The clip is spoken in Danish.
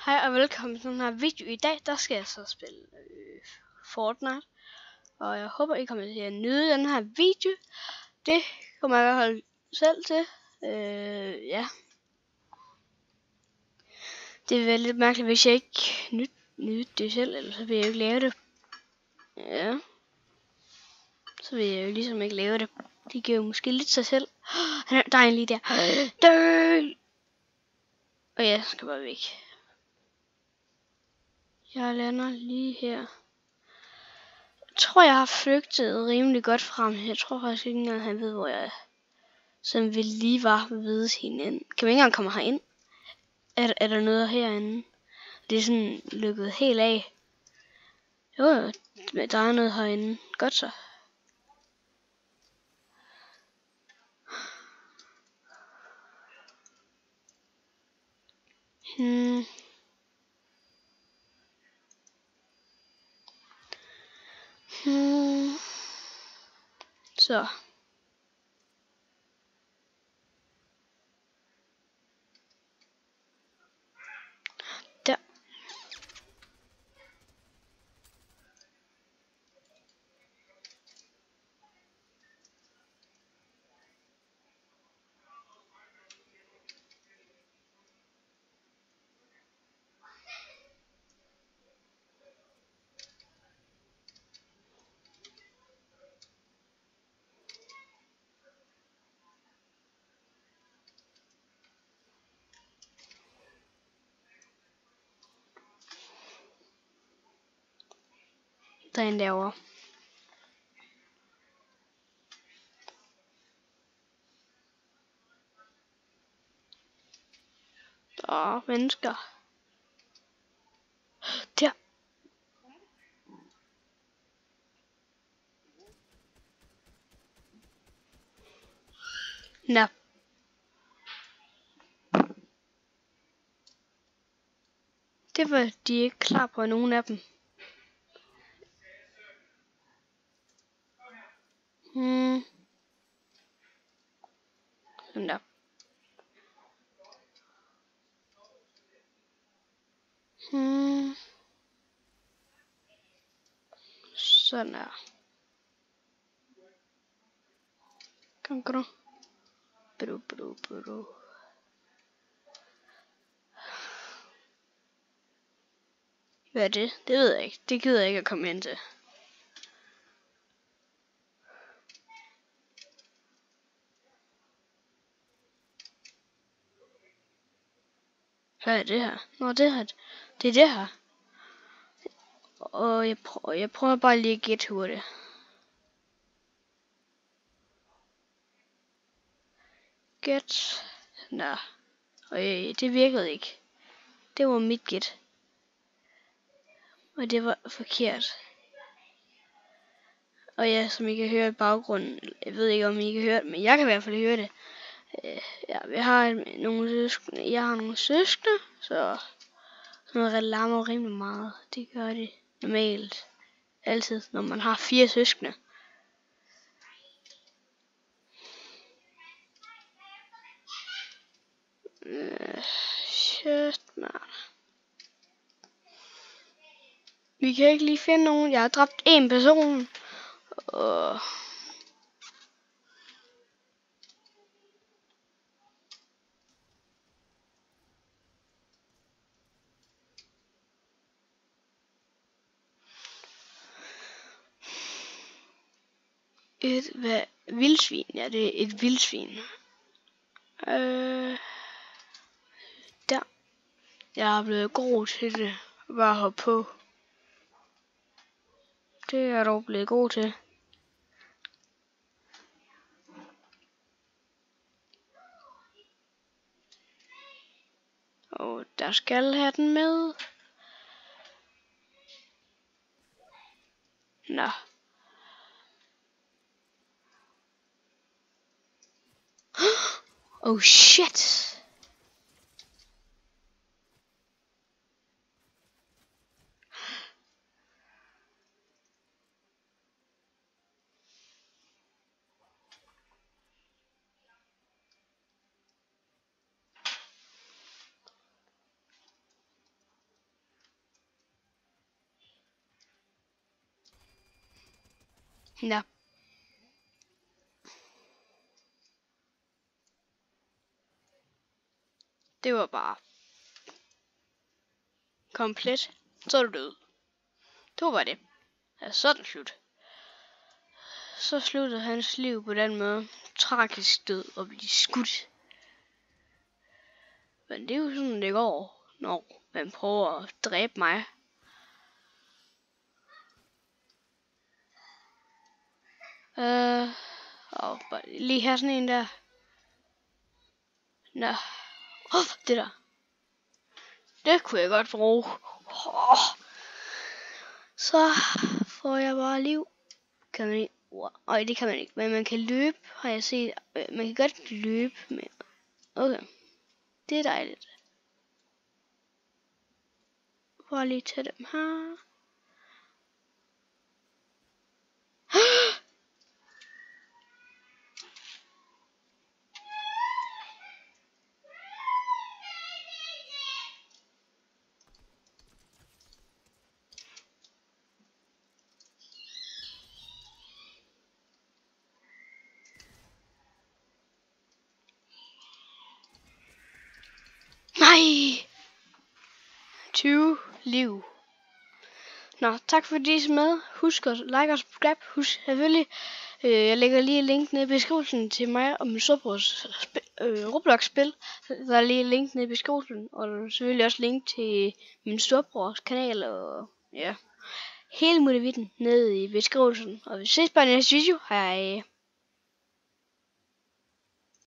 Hej og velkommen til den her video. I dag der skal jeg så spille Fortnite. Og jeg håber I kommer til at nyde den her video. Det kommer jeg i hvert fald selv til. Ja. Det vil være lidt mærkeligt, hvis jeg ikke nyde det selv. Ellers så vil jeg jo ikke lave det. Ja. Så vil jeg jo ligesom ikke lave det. Det giver jo måske lidt sig selv. Der er en lige der. Dø! Og jeg skal bare væk. Jeg lander lige her. Jeg tror, jeg har flygtet rimelig godt frem. Jeg tror faktisk ikke engang, han ved, hvor jeg er. Som vi lige var ved hinanden. Kan vi ikke engang komme herind? Er der noget herinde? Det er sådan lukket helt af. Jo, der er noget herinde. Godt så. Så. Der. Der er en derovre. Mennesker. Der. Nå. Det var de ikke klar på, nogen af dem. Sådan der. Sådan der. Kom du. Bro. Hvad er det? Det ved jeg ikke. Det gider jeg ikke at komme ind til. Hvad er det her? Nå, det er det her. Og jeg prøver bare lige at gætte hurtigt. Gæt. Nå. Og det virkede ikke. Det var mit gæt. Og det var forkert. Og ja, som I kan høre i baggrunden, jeg ved ikke om I kan høre det, men jeg kan i hvert fald høre det. Ja, jeg har nogle søskende, så noget larmer rimelig meget. Det gør det normalt. Altid, når man har 4 søskende. Shit, man. Vi kan ikke lige finde nogen. Jeg har dræbt 1 person. Vildsvin? Ja, det er et vildsvin. Der. Jeg er blevet god til det. Bare hoppe på. Det er jeg dog blevet god til. Og der skal have den med. Nå. Oh shit. Ja. Det var bare komplet. Så er du død. Det var bare det. Ja, så er den slut. Så sluttede hans liv på den måde. Tragisk død og blive skudt. Men det er jo sådan, det går, når man prøver at dræbe mig. Og lige her sådan en der. Nå. Det der. Det kunne jeg godt bruge. Så får jeg bare liv. Kan man ikke? Ej, det kan man ikke. Men man kan løbe, har jeg set. Man kan godt løbe med. Okay. Det er dejligt. Bare lige tage dem her. Nej! 20 liv. Nå, tak fordi I så med. Husk at like og subscribe. Husk selvfølgelig, jeg lægger lige et link nede i beskrivelsen til mig og min storebrors Roblox-spil. Der er lige et link nede i beskrivelsen, og selvfølgelig også link til min storebrors kanal, og ja, hele muligheden nede i beskrivelsen. Og vi ses bare i næste video. Hej!